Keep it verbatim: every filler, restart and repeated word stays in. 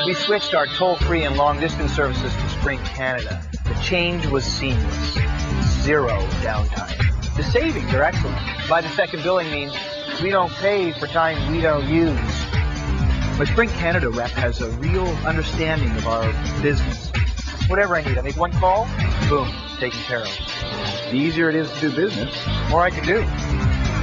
We switched our toll-free and long-distance services to Sprint Canada. The change was seamless. Zero downtime. The savings are excellent. By the second billing means we don't pay for time we don't use. My Sprint Canada rep has a real understanding of our business. Whatever I need, I make one call, boom, taken care of. The easier it is to do business, The more I can do.